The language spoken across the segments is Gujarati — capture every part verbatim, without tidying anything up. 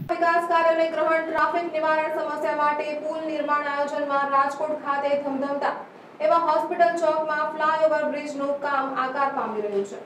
વિકાસ કાર્યોને ગ્રહણ ટ્રાફિક નિવારણ સમસ્યા માટે પુલ નિર્માણ આયોજનમાં રાજકોટ ખાતે ધમધમતા એવા હોસ્પિટલ ચોકમાં ફ્લાયઓવર બ્રિજનું કામ આકાર પામી રહ્યું છે।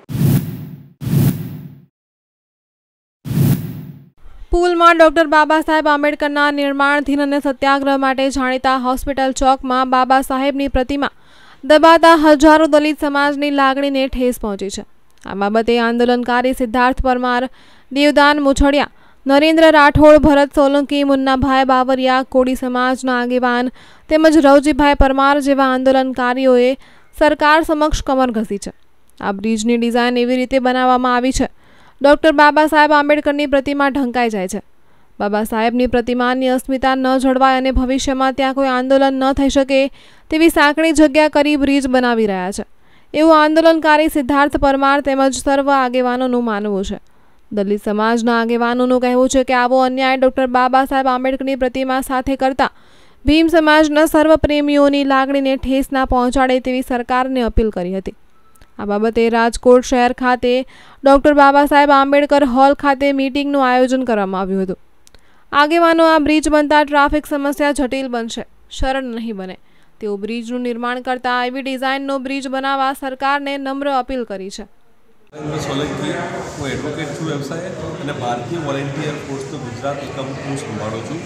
પુલમાં ડોક્ટર બાબા સાહેબ આંબેડકરના નિર્માણધીન અને સત્યાગ્રહ માટે જાણીતા હોસ્પિટલ ચોકમાં બાબા સાહેબની પ્રતિમા દબાતા હજારો દલિત સમાજની લાગણીને ઠેસ પહોંચી છે। આ બાબતે આંદોલનકારી સિદ્ધાર્થ પરમાર, દેવદાન મુછડિયા, નરેન્દ્ર રાઠોડ, ભરત સોલંકી, મુન્નાભાઈ બાવરિયા, કોળી સમાજના આગેવાન તેમજ રવજીભાઈ પરમાર જેવા આંદોલનકારીઓએ સરકાર સમક્ષ કમર ઘસી છે। આ બ્રિજની ડિઝાઇન એવી રીતે બનાવવામાં આવી છે, ડોક્ટર બાબા સાહેબ આંબેડકરની પ્રતિમા ઢંકાઈ જાય છે। બાબા સાહેબની પ્રતિમાની અસ્મિતા ન જળવાય અને ભવિષ્યમાં ત્યાં કોઈ આંદોલન ન થઈ શકે તેવી સાંકડી જગ્યા કરી બ્રિજ બનાવી રહ્યા છે એવું આંદોલનકારી સિદ્ધાર્થ પરમાર તેમજ સર્વ આગેવાનોનું માનવું છે। દલિત સમાજના આગેવાનોનું કહેવું છે કે આવો અન્યાય ડોક્ટર બાબા સાહેબ આંબેડકરની પ્રતિમા સાથે કરતા ભીમ સમાજના સર્વ પ્રેમીઓની લાગણીને ઠેસ ના પહોંચાડે તેવી સરકારને અપીલ કરી હતી। આ બાબતે રાજકોટ શહેર ખાતે ડોક્ટર બાબા સાહેબ આંબેડકર હોલ ખાતે મીટિંગનું આયોજન કરવામાં આવ્યું હતું। આગેવાનો આ બ્રિજ બનતા ટ્રાફિક સમસ્યા જટિલ બનશે, સરળ નહીં બને તેવું બ્રિજનું નિર્માણ કરતા એવી ડિઝાઇનનો બ્રિજ બનાવવા સરકારને નમ્ર અપીલ કરી છે। સોલંકી, હું એડવોકેટ છું વ્યવસાય અને ભારતીય વોલેન્ટિયર ફોર્સનું ગુજરાત એકમ હું સંભાળું છું।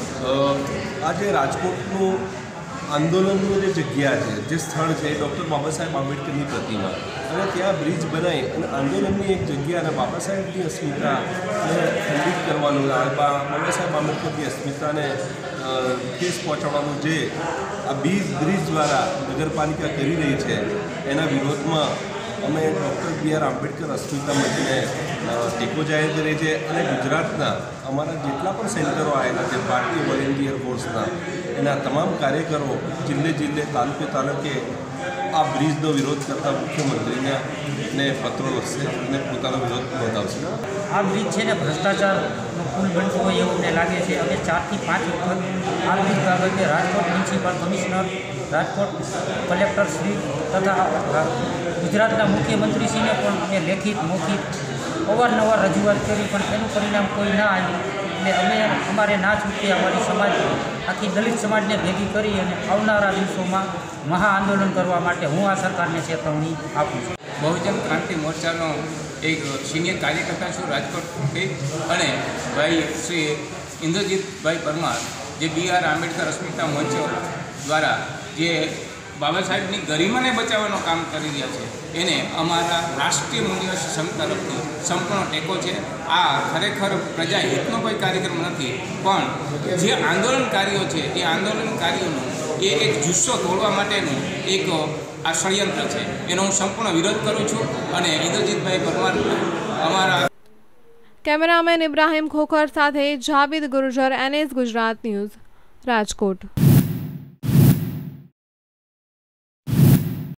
આજે રાજકોટનું આંદોલનનું જે જગ્યા છે, જે સ્થળ છે, એ ડૉક્ટર બાબા સાહેબ આંબેડકરની પ્રતિમા અને ત્યાં બ્રિજ બનાવી અને આંદોલનની એક જગ્યા અને બાબા સાહેબની અસ્મિતાને ખંડિત કરવાનું, બાબા સાહેબ આંબેડકરની અસ્મિતાને ઠેસ પહોંચાડવાનું જે આ બ્રિજ બ્રિજ દ્વારા નગરપાલિકા કરી રહી છે એના વિરોધમાં અમે ડૉક્ટર બી આર આંબેડકર અસ્મિતા મંચને ટેકો જાહેર કરીએ છીએ અને ગુજરાતના અમારા જેટલા પણ સેન્ટરો આવેલા છે ભારતીય વોલેન્ટિયર ફોર્સના એના તમામ કાર્યકરો જિલ્લે જિલ્લે તાલુકે તાલુકે આ બ્રિજનો વિરોધ કરતા મુખ્યમંત્રીને ને પત્રો લખશે અને પોતાનો વિરોધ નોંધાવશે। આ બ્રિજ છે ને ભ્રષ્ટાચારનો પુલ બનતો હોય એવું મને લાગે છે। અમે ચારથી પાંચ વખત આ બ્રિજ બાબતે Rajkot municipal commissioner, Rajkot collector Shri તથા ગુજરાતના મુખ્યમંત્રીશ્રીને પણ અમે લેખિત મૌખિક અવારનવાર રજૂઆત કરી, પણ એનું પરિણામ કોઈ ના આવ્યું। એટલે અમે અમારે ના છૂટકે અમારી સમાજ આખી દલિત સમાજને ભેગી કરી અને આવનારા દિવસોમાં મહા આંદોલન કરવા માટે હું આ સરકારને ચેતવણી આપું છું। બહુજન ક્રાંતિ મોરચાનો એક સિનિયર કાર્યકર્તા છું રાજકોટથી અને ભાઈ શ્રી ઇન્દ્રજીતભાઈ પરમાર જે બી આર આંબેડકર અસ્મિતા મંચ દ્વારા જે બાબા સાહેબની ગરિમાને બચાવવાનું કામ કરી રહ્યા છે એને અમારા રાષ્ટ્રીય મૂલ્યો ક્ષમતા તરફથી સંપૂર્ણ ટેકો છે। આ ખરેખર પ્રજા હિતનો કોઈ કાર્યક્રમ નથી, પણ જે આંદોલનકારીઓ છે એ આંદોલનકારીઓનો એ એક જુસ્સો તોડવા માટેનું એક આ ષડયંત્ર છે, એનો હું સંપૂર્ણ વિરોધ કરું છું અને ઇન્દ્રજીતભાઈ પરમાર અમારા કેમેરામેન ઇબ્રાહિમ ખોખર સાથે Javed Gurjar, N S Gujarat news, Rajkot.